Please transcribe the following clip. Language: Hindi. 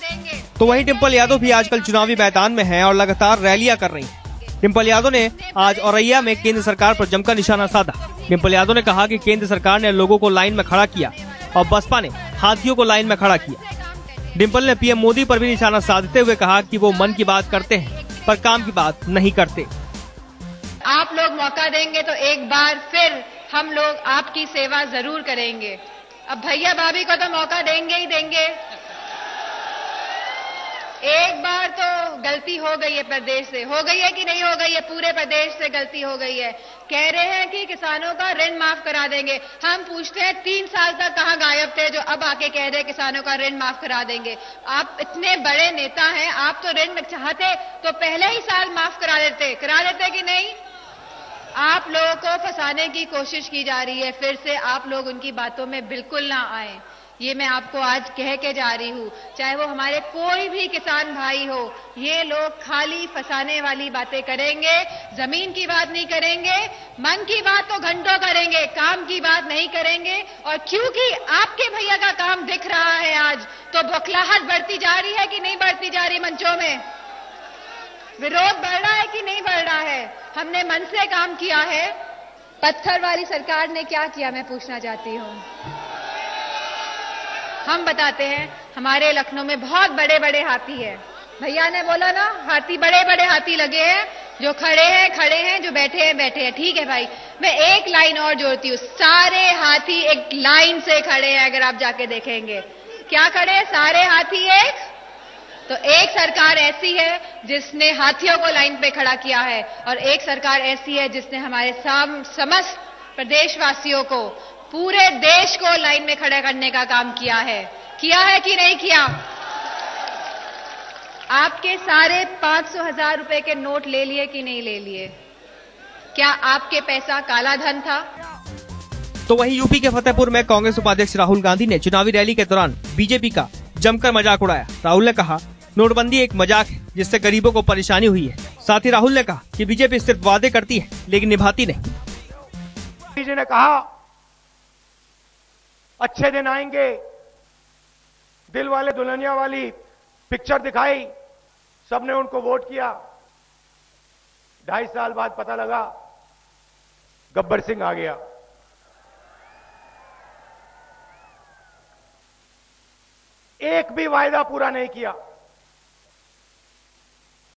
तो वहीं डिंपल यादव भी आजकल चुनावी मैदान में हैं और लगातार रैलियां कर रही हैं। डिंपल यादव ने आज औरैया में केंद्र सरकार पर जमकर निशाना साधा। डिंपल यादव ने कहा कि केंद्र सरकार ने लोगों को लाइन में खड़ा किया और बसपा ने हाथियों को लाइन में खड़ा किया। डिंपल ने पीएम मोदी पर भी निशाना साधते हुए कहा कि वो मन की बात करते हैं पर काम की बात नहीं करते। आप लोग मौका देंगे तो एक बार फिर हम लोग आपकी सेवा जरूर करेंगे। अब भैया भाभी को तो मौका देंगे ही देंगे। एक बार तो गलती हो गई है, प्रदेश से हो गई है कि नहीं हो गई है? पूरे प्रदेश से गलती हो गई है। कह रहे हैं कि किसानों का ऋण माफ करा देंगे। हम पूछते हैं 3 साल तक कहां गायब थे जो अब आके कह रहे हैं किसानों का ऋण माफ करा देंगे? आप इतने बड़े नेता हैं, आप तो ऋण चाहते तो पहले ही साल माफ करा देते कि नहीं? आप लोगों को फंसाने की कोशिश की जा रही है। फिर से आप लोग उनकी बातों में बिल्कुल ना आए, ये मैं आपको आज कह के जा रही हूं। चाहे वो हमारे कोई भी किसान भाई हो, ये लोग खाली फंसाने वाली बातें करेंगे, जमीन की बात नहीं करेंगे, मन की बात तो घंटों करेंगे, काम की बात नहीं करेंगे। और क्योंकि आपके भैया का काम दिख रहा है आज, तो बौखलाहट बढ़ती जा रही है कि नहीं बढ़ती जा रही? मंचों में विरोध बढ़ रहा है कि नहीं बढ़ रहा है? हमने मन से काम किया है। पत्थर वाली सरकार ने क्या किया, मैं पूछना चाहती हूं। हम बताते हैं, हमारे लखनऊ में बहुत बड़े बड़े हाथी है। भैया ने बोला ना, हाथी बड़े बड़े हाथी लगे हैं, जो खड़े हैं, जो बैठे हैं। ठीक है भाई, मैं एक लाइन और जोड़ती हूँ। सारे हाथी एक लाइन से खड़े हैं। अगर आप जाके देखेंगे क्या खड़े हैं सारे हाथी एक। तो एक सरकार ऐसी है जिसने हाथियों को लाइन पे खड़ा किया है, और एक सरकार ऐसी है जिसने हमारे समस्त प्रदेशवासियों को, पूरे देश को लाइन में खड़ा करने का काम किया है कि नहीं किया? आपके सारे 500,000 रुपए के नोट ले लिए कि नहीं ले लिए? क्या आपके पैसा काला धन था? तो वहीं यूपी के फतेहपुर में कांग्रेस उपाध्यक्ष राहुल गांधी ने चुनावी रैली के दौरान बीजेपी का जमकर मजाक उड़ाया। राहुल ने कहा, नोटबंदी एक मजाक है जिससे गरीबों को परेशानी हुई है। साथ ही राहुल ने कहा कि बीजेपी सिर्फ वादे करती है लेकिन निभाती नहीं। बीजेपी ने कहा अच्छे दिन आएंगे, दिल वाले दुल्हनिया वाली पिक्चर दिखाई, सबने उनको वोट किया। 2.5 साल बाद पता लगा गब्बर सिंह आ गया। एक भी वायदा पूरा नहीं किया।